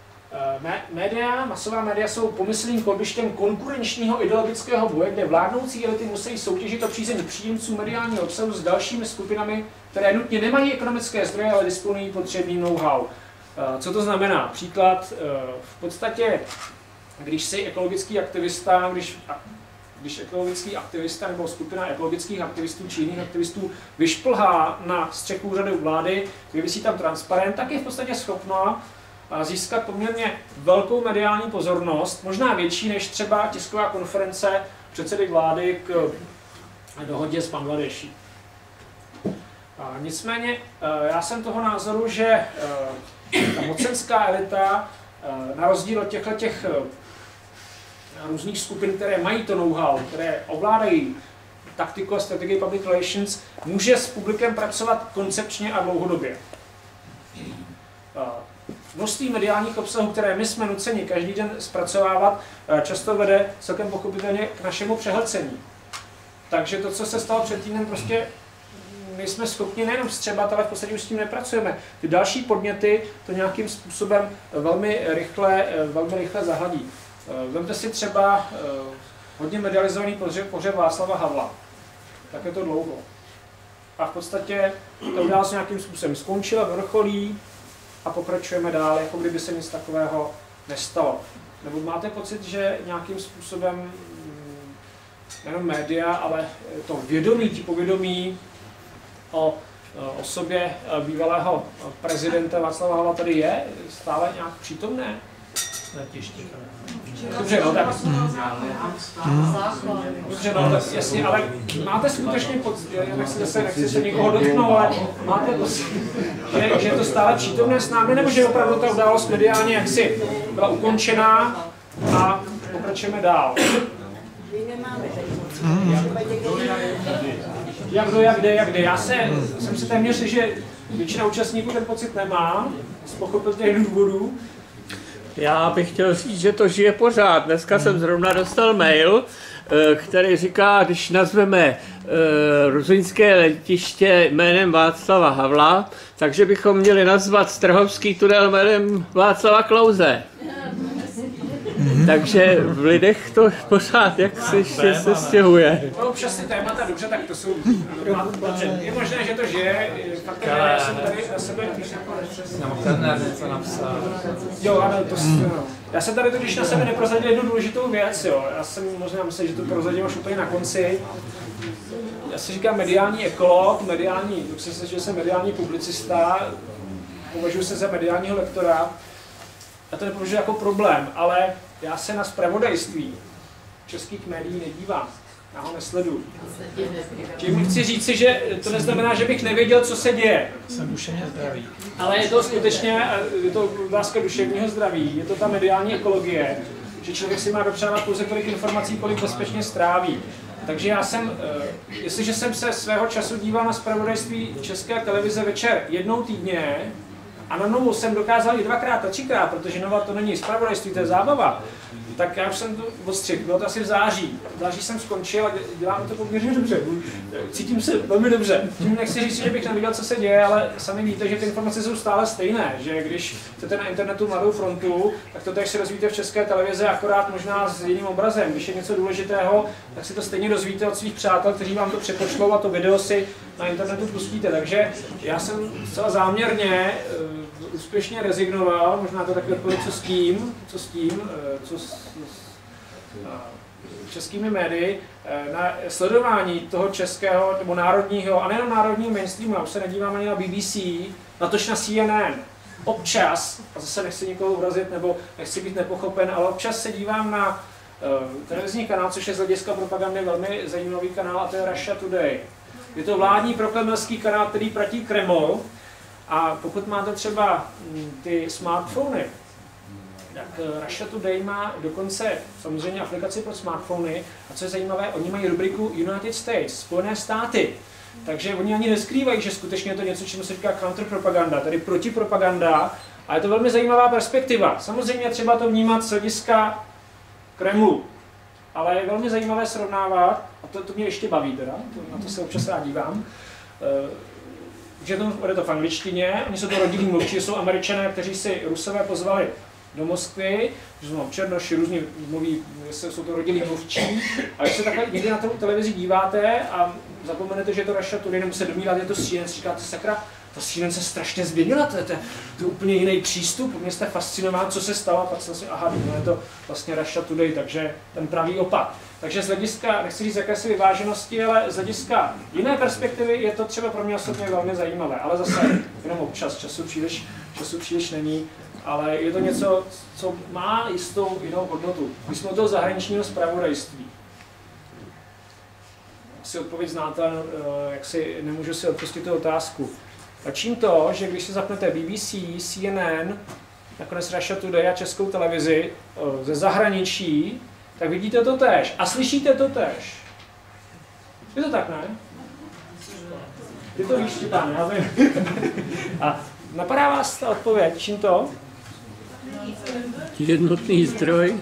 masová média jsou pomyslným kolbištěm konkurenčního ideologického boje, kde vládnoucí elity musí soutěžit o přízeň příjemců mediálního obsahu s dalšími skupinami, které nutně nemají ekonomické zdroje, ale disponují potřebným know-how. Co to znamená? Příklad, v podstatě, když jsi ekologický aktivista, když ekologický aktivista nebo skupina ekologických aktivistů či jiných aktivistů vyšplhá na střechu úřadu vlády, vyvisí tam transparent, tak je v podstatě schopná získat poměrně velkou mediální pozornost, možná větší než třeba tisková konference předsedy vlády k dohodě s Bangladeší. Nicméně já jsem toho názoru, že ta mocenská elita, na rozdíl od těchto různých skupin, které mají to know-how, které ovládají taktiku a strategii public relations, může s publikem pracovat koncepčně a dlouhodobě. Množství mediálních obsahů, které my jsme nuceni každý den zpracovávat, často vede celkem pochopitelně k našemu přehlcení. Takže to, co se stalo před týdnem, prostě nejsme schopni nejenom vstřebat, ale v podstatě už s tím nepracujeme. Ty další podněty to nějakým způsobem velmi rychle zahladí. Vemte si třeba hodně medializovaný pohřeb Václava Havla. Tak je to dlouho. A v podstatě ta událost nějakým způsobem skončila, vrcholí a pokračujeme dál, jako kdyby se nic takového nestalo. Nebo máte pocit, že nějakým způsobem nejenom média, ale to povědomí o osobě bývalého prezidenta Václava Havla tady je stále nějak přítomné? Dobře, no tak. Dobře, no tak jasně, ale máte skutečně pocit, nechci se někoho dotknout, ale máte pocit, že je to stále přítomné s námi, nebo že opravdu ta událost mediálně jaksi byla ukončená a pokračujeme dál? My nemáme tady moc. Jak kde. Já jsem si téměř, že většina účastníků ten pocit nemá, z pochopitelných důvodů. Já bych chtěl říct, že to žije pořád. Dneska jsem zrovna dostal mail, který říká, když nazveme ruzyňské letiště jménem Václava Havla, takže bychom měli nazvat Strahovský tunel jménem Václava Klause. Takže v lidech to pořád jak se stěhuje. No, občas ty témata, dobře, tak to jsou... Dobře, je možné, že to žije, fakt já jsem tady na sebe... Ten něco napsal. Jo, ano, já jsem tady totiž na sebe neprozadil jednu důležitou věc, jo. Já jsem možná myslel, že to prozadil už úplně na konci. Já si říkám mediální ekolog, že jsem mediální publicista, považuji se za mediálního lektora. Já to nepovažuji jako problém, ale já se na zpravodajství českých médií nedívám. Já ho nesleduju. Tím chci říci, že to neznamená, že bych nevěděl, co se děje. Jsem duševně zdravý. Ale je to skutečně, je to otázka duševního zdraví, je to ta mediální ekologie, že člověk si má dopřávat pouze tolik informací, kolik bezpečně stráví. Takže já jsem, jestliže jsem se svého času díval na zpravodajství České televize večer jednou týdně, a na Novu jsem dokázal i 2x a 3x, protože Nova to není zpravodajství, to je zábava. Tak já už jsem to odstřihl, bylo to asi v září. V září jsem skončil a dělám to poměrně dobře. Cítím se velmi dobře. Tím nechci říct, že bych neviděl, co se děje, ale sami víte, že ty informace jsou stále stejné. Že když chcete na internetu Mladou frontu, tak to tež si rozvíjíte v České televizi, akorát možná s jiným obrazem. Když je něco důležitého, tak si to stejně dozvíte od svých přátel, kteří vám to přepošlou a to video si na internetu pustíte. Takže já jsem zcela záměrně úspěšně rezignoval, možná to taky odpověď, co s českými médii, na sledování toho českého nebo národního, a nejenom národního mainstreamu, já už se nedívám ani na BBC, natož na CNN. Občas, a zase nechci nikoho urazit nebo nechci být nepochopen, ale občas se dívám na televizní kanál, což je z hlediska propagandy velmi zajímavý kanál, a to je Russia Today. Je to vládní prokremelský kanál, který platí Kreml, a pokud máte třeba ty smartfony, tak Russia Today má dokonce samozřejmě aplikaci pro smartfony, a co je zajímavé, oni mají rubriku United States, Spojené státy. Takže oni ani neskrývají, že skutečně je to něco, čemu se říká counterpropaganda, tedy protipropaganda, a je to velmi zajímavá perspektiva. Samozřejmě třeba to vnímat z hlediska Kremlu, ale je velmi zajímavé srovnávat, a to mě ještě baví teda, na to se občas rád dívám, že to bude to v angličtině, oni jsou to rodilí mluvčí, jsou Američané, kteří si Rusové pozvali do Moskvy, že jsou Černoši, různě mluví, jsou to rodilí mluvčí, a když se takhle někdy na tu televizi díváte a zapomenete, že je to Russia Today, nebo se domníváte, že to CNN, říkáte, sakra, ta CNN se strašně změnila, to je úplně jiný přístup, mě jste fascinován, co se stalo, a pak jsem si, aha, no je to vlastně Russia Today, takže ten pravý opak. Takže z hlediska, nechci říct jakési vyváženosti, ale z hlediska jiné perspektivy je to třeba pro mě osobně velmi zajímavé, ale zase jenom občas, času příliš není, ale je to něco, co má jistou jinou hodnotu. My jsme od toho zahraničního zpravodajství. Asi odpověď znáte, jak si nemůžu si odpustit tu otázku. A čím to, že když si zapnete BBC, CNN, nakonec Russia Today a Českou televizi ze zahraničí, tak vidíte to též a slyšíte to též. Je to tak, ne? Ty to víš, Štěpán, já vím. A napadá vás ta odpověď, čím to? Jednotný zdroj.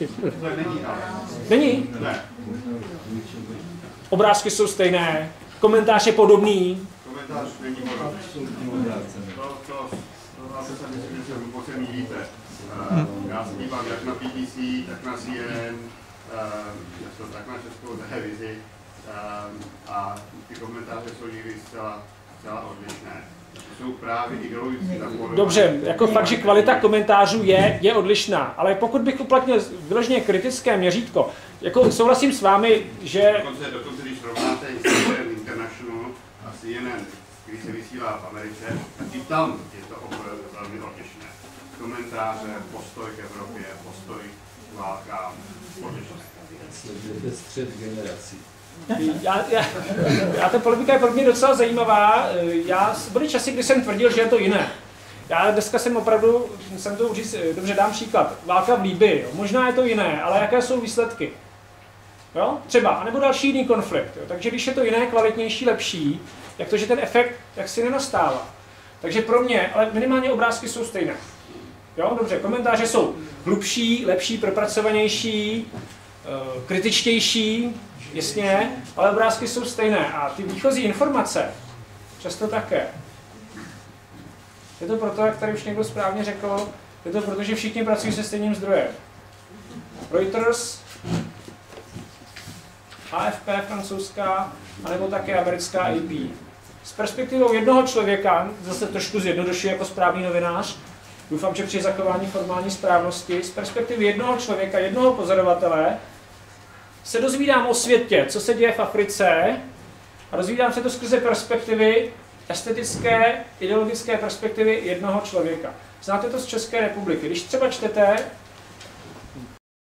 Není? Ne. Obrázky jsou stejné, komentář je podobný. Komentář není podobný. To asi se myslím, že se hluboce mýlíte. Já se dívám jak na BBC, tak na CNN, tak na Českou televizi, a ty komentáře jsou někdy zcela odlišné. To jsou právě ideologicky napolené. Dobře, jako fakt, že kvalita komentářů je odlišná, ale pokud bych uplatnil vyloženě kritické měřítko, jako souhlasím s vámi, že... Dokonce když rovnáte CNN International a CNN, který se vysílá v Americe, tak i tam je to opravdu velmi odlišné. Komentáře, postoj k Evropě, postoj k válkám, odlišné. Sledujete střed generací. Ta polemika je pro mě docela zajímavá. Byly časy, kdy jsem tvrdil, že je to jiné. Já dneska jsem to říct, dobře, dám příklad. Válka v Libyi, možná je to jiné, ale jaké jsou výsledky? Jo? Třeba, anebo další jiný konflikt. Jo? Takže když je to jiné, kvalitnější, lepší, jak to, že ten efekt jaksi nenastává. Takže pro mě, ale minimálně obrázky jsou stejné. Jo? Dobře, komentáře jsou hlubší, lepší, propracovanější, kritičtější, jasně, ale obrázky jsou stejné a ty výchozí informace často také. Je to proto, jak tady už někdo správně řekl, je to proto, že všichni pracují se stejným zdrojem. Reuters, AFP francouzská, anebo také americká AP. S perspektivou jednoho člověka, zase trošku zjednodušuji jako správný novinář, doufám, že při zachování formální správnosti, z perspektivy jednoho člověka, jednoho pozorovatele, se dozvídám o světě, co se děje v Africe, a dozvídám se to skrze perspektivy, estetické, ideologické perspektivy jednoho člověka. Znáte to z České republiky. Když třeba čtete